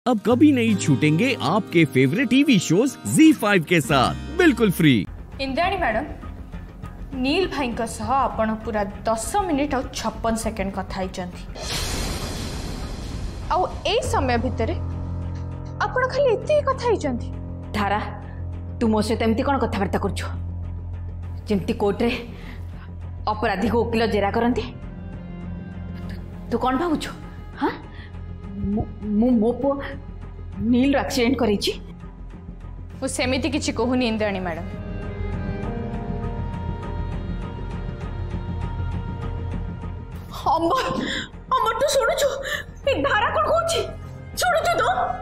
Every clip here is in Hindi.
अब कभी नहीं छूटेंगे आपके फेवरेट टीवी शोज ZEE5 के साथ बिल्कुल फ्री। इंद्राणी मैडम, नील भाई सह आपण पूरा 10 मिनिट और 56 सेकेंड कथा आउ ए समय भितर आपण खाली एति कथा धारा तू मो सहित एमती कौन कथबार्ता करछु जेमती कोर्ट रे अपराधी को वकील जेरा करती तू कौन भावुछु? हाँ मो पु नील एक्सीडेंट करेछि वो सेमिति किछि कहूनी इंद्राणी मैडम। अमर तू सुनुछु ए धारा कोन कहछि सुनुछु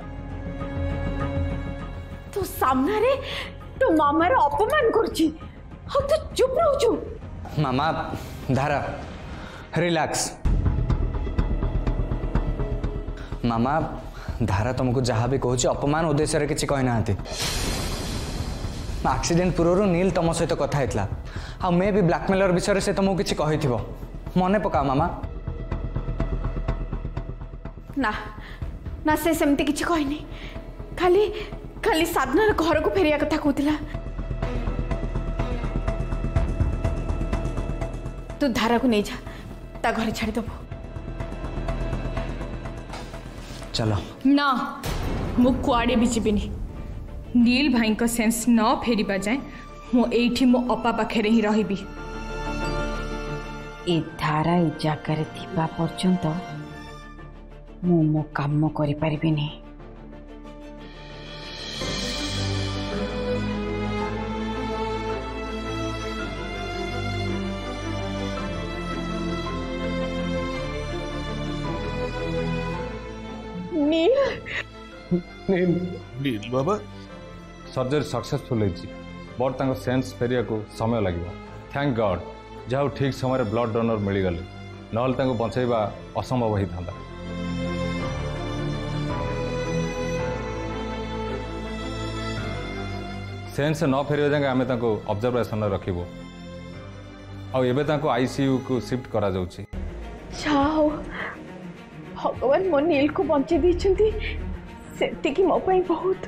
तो सामने रे तो मामा रे अपमान करछि हो तो चुप रहउछु। मामा धारा रिलैक्स। मामा धारा तुमको जहाँ भी कहूँ अपमान उद्देश्य किसी कही ना एक्सीडेंट पूर्व नील तुम सहित कथा होता आ मे भी ब्लैकमेलर विषय से तुमको किसी कही मन पका मामा। ना ना से सेमती किसी कहनी खाली खाली साधना घर को फेरिया कथा कहूला। तू धारा को नहीं जा ता घर छाड़ी दबो। चलो ना मु कुआड़े भी जीविनी। नील भाई का सेंस न फेरिबा जाए मु एठी मो अपा पाखे ही रहिबी। ए धारा ए जगार थिबा पर्यंत मु मो काम करि परिबिनी। नील बाबा सर्जरी सक्सेसफुल बट सेन्स फेरिया को समय लगे। थैंक गॉड जहाँ ठीक समय ब्लड डोनर मिलगले ना बचाइबा असंभव होता। सेन्स न फेरिया जाए आम ऑब्जर्वेशन रखिबो आ आईसीयू को शिफ्ट करा जाउछि। भगवान मो नील को बंचे दी सेतिकी मो पई बहुत।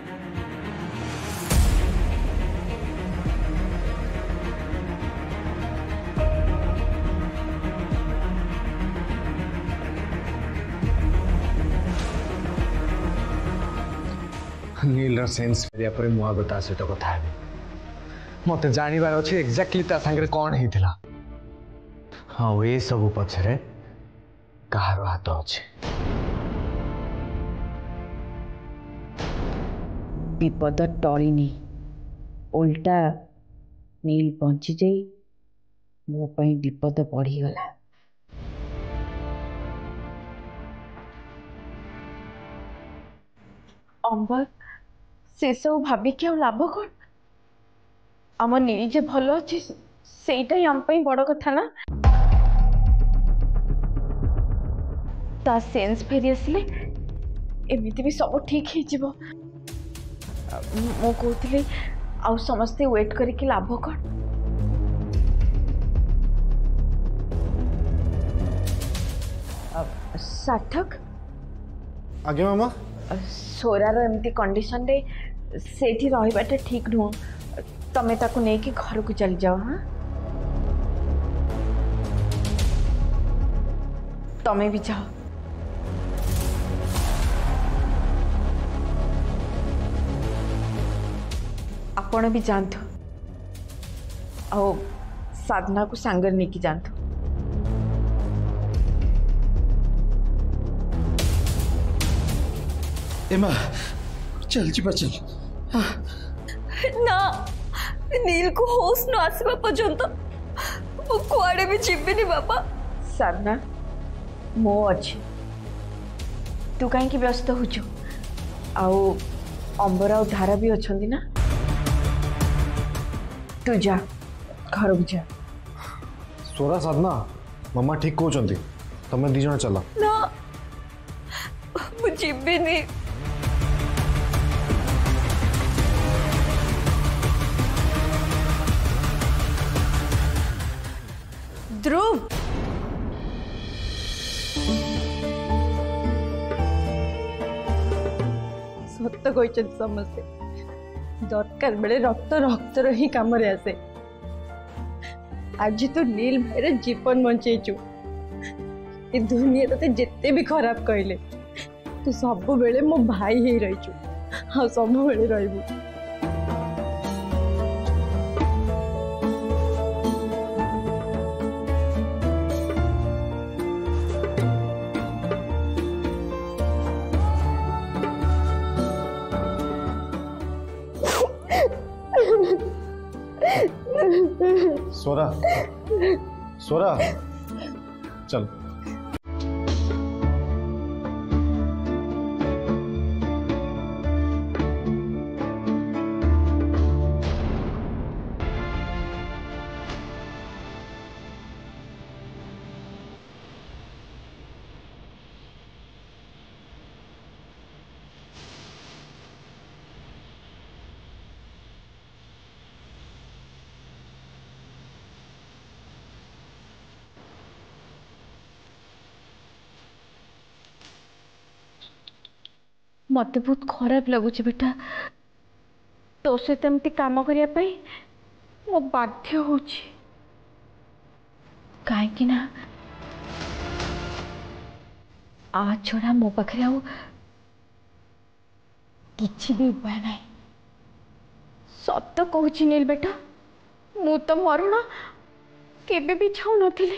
नील सेन्स फेरिया पर मुआ बता सहित कथा है मत जानवर अच्छे एक्जाक्टली ता संगे कौन होता। हाँ ये सब पछरे कहार हाथ अच्छे। विपद टळिनी उल्टा नील बंची जाई मो पई विपद बढ़ीगला। अंबर से सब भाभी क्या लाभ कौन? आम नील जे भल अच्छे सेटा ही आम पई बड़ कथा ना। ता सेंस फेरी आसले एमिति भी सब ठीक ही जीवो। मो कहते आउ समस्ते वेट करके लाभ कौन? सार्थक आगे मामा सोरार एमती कंडीशन रे सेठी रहिबाटा ठीक नुह। तमे ताको नहीं कि घर को चली जाओ। हाँ तमे भी जाओ। आपण भी जानतो आओ साधना को सांगर नहीं की जानतो। एमा चल जी चल। ना नील को होश न आसवा पर्यंत वो कुआड़े भी जीविनी बाबा। साधना मो अच्छी तू कहीं व्यस्त होचु आओ अंबर आ धारा भी अच्छा ना। तू जा घर को जा। सोरा साधना मामा ठीक कहते तुम दी जन चल। ना मुझे भी नहीं। ध्रुव सत कहते समस्ते दरकार बेले रक्त रक्तर ही काम आसे। आज तू नील भाई जीवन बंचेचु ए दुनिया ते जिते भी खराब कहले तू सब बेले मो भाई ही रहीचु हाँ सब बेले रहिबु। स्वरा स्वरा चल मत बहुत खराब लगुच बेटा तो से तमती काम करने मो बाध्य हो कहीं ना आ छड़ा मो पाखे आउ किछि भी उपाय नहीं। सत कहूँ नील बेटा मु तो मरण केबे भी छाऊ नथिली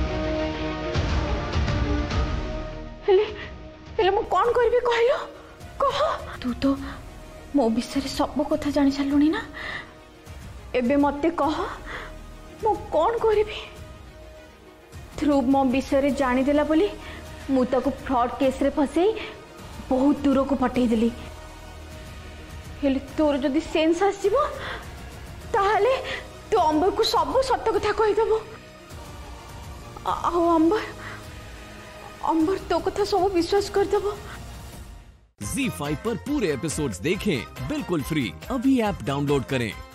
हेले मु कौन करबी कहलो कह। तू तो मो विषय सब कथा जानी सारूनी ना एबे मते कह मु कौन करबी। ध्रुव मो विषय जानीदेला बोली मु ताको फ्रॉड केस रे फसई बहुत दूर को पठे देली। हेले तोर जदि सेंस आसीबो ताहले तू अंबर को सब सत कथा कहि देबो। आओ अंबर तो कथा सब विश्वास कर देबो। Z5 पर पूरे एपिसोड्स देखें बिल्कुल फ्री। अभी ऐप डाउनलोड करें।